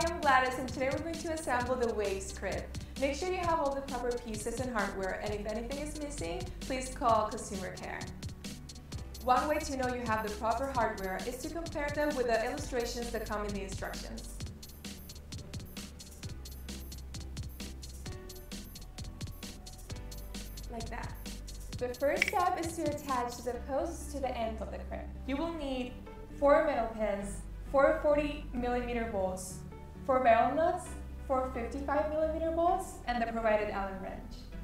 I'm Gladys, and today we're going to assemble the Waves crib. Make sure you have all the proper pieces and hardware, and if anything is missing, please call customer care. One way to know you have the proper hardware is to compare them with the illustrations that come in the instructions. Like that. The first step is to attach the posts to the ends of the crib. You will need 4 metal pins, 4 40mm bolts, 4 barrel nuts, 4 55mm bolts, and the provided Allen wrench.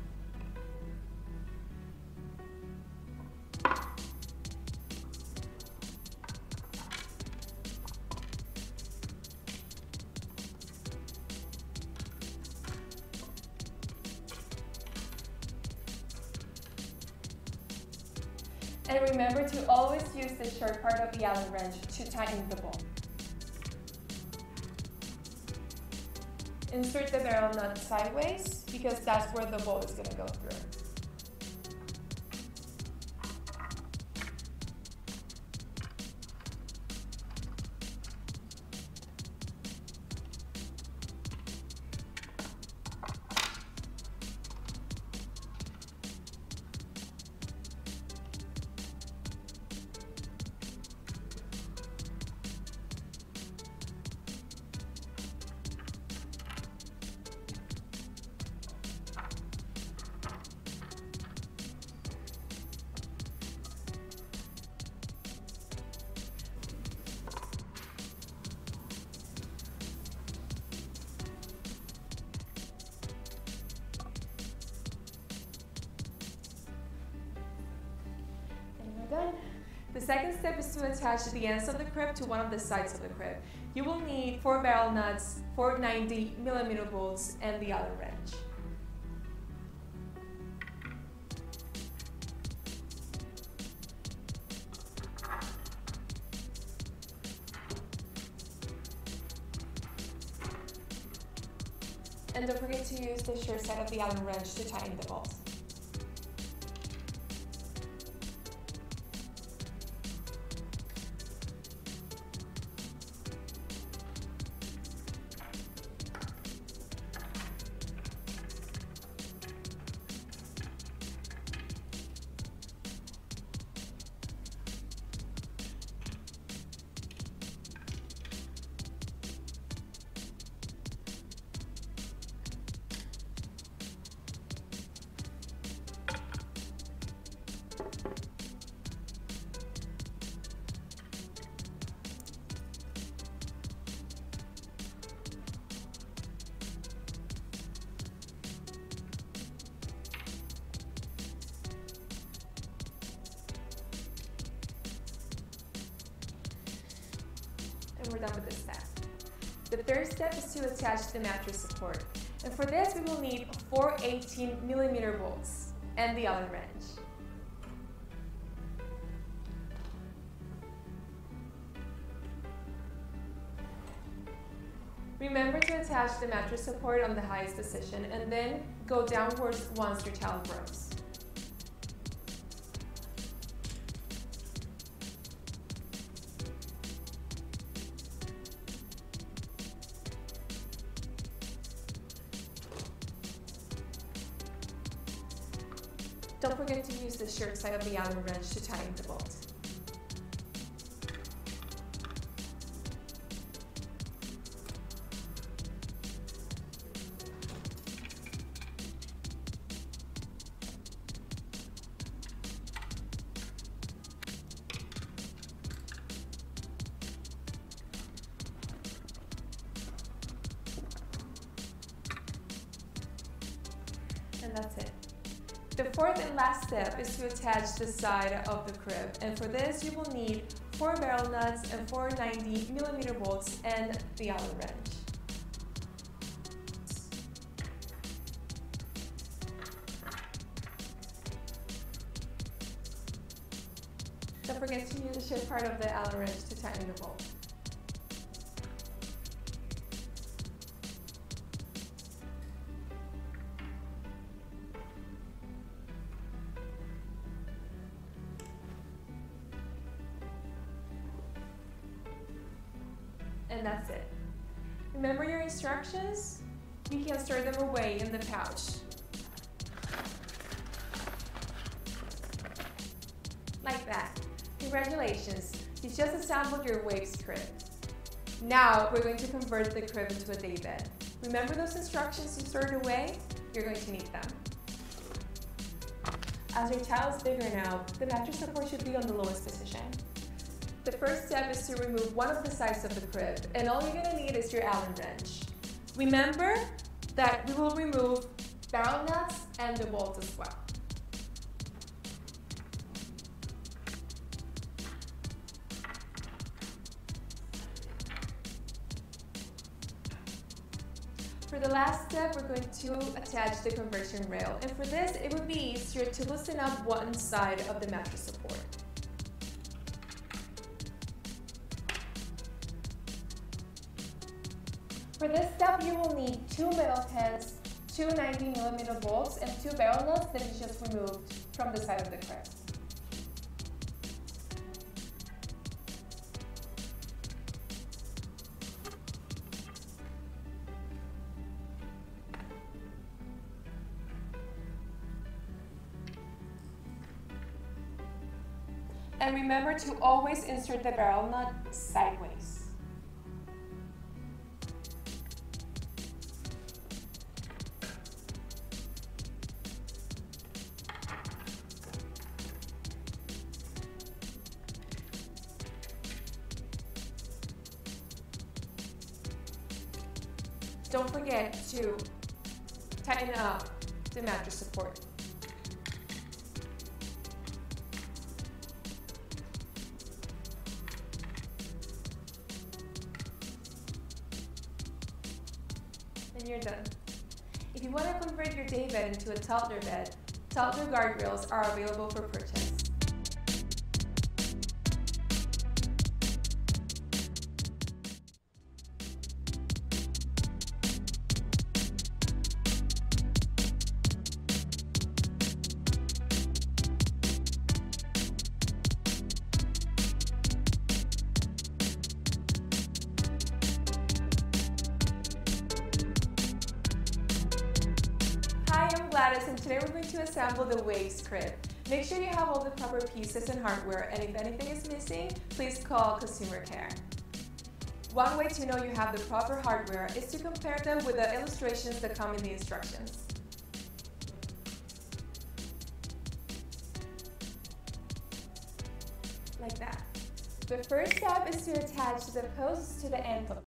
And remember to always use the short part of the Allen wrench to tighten the bolt. Insert the barrel nut sideways because that's where the bolt is going to go through. Done. The second step is to attach the ends of the crib to one of the sides of the crib. You will need 4 barrel nuts, 4 90mm bolts, and the Allen wrench. And don't forget to use the short side of the Allen wrench to tighten the bolts. And we're done with this step. The third step is to attach the mattress support. And for this, we will need 4 18mm bolts and the Allen wrench. Remember to attach the mattress support on the highest position and then go downwards once your child grows. Don't forget to use the short side of the Allen wrench to tighten the bolt. And that's it. The fourth and last step is to attach the side of the crib, and for this you will need 4 barrel nuts and 4 90mm bolts and the Allen wrench. Don't forget to use the short part of the Allen wrench to tighten the bolt. And that's it. Remember your instructions? You can store them away in the pouch. Like that. Congratulations, you just assembled your Waves crib. Now we're going to convert the crib into a daybed. Remember those instructions you stored away? You're going to need them. As your child is bigger now, the mattress support should be on the lowest position. The first step is to remove one of the sides of the crib, and all you're going to need is your Allen wrench. Remember that we will remove barrel nuts and the bolts as well. For the last step, we're going to attach the conversion rail, and for this, it would be easier to loosen up one side of the mattress support. For this step, you will need 2 metal pins, 2 90mm bolts, and 2 barrel nuts that you just removed from the side of the crib. And remember to always insert the barrel nut sideways. Don't forget to tighten up the mattress support. And you're done. If you want to convert your daybed into a toddler bed, toddler guardrails are available for purchase. Hi, I'm Gladys, and today we're going to assemble the Waves crib. Make sure you have all the proper pieces and hardware, and if anything is missing, please call Consumer Care. One way to know you have the proper hardware is to compare them with the illustrations that come in the instructions. Like that. The first step is to attach the posts to the end.